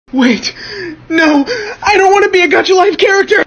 Wait, no, I don't want to be a Gacha Life character!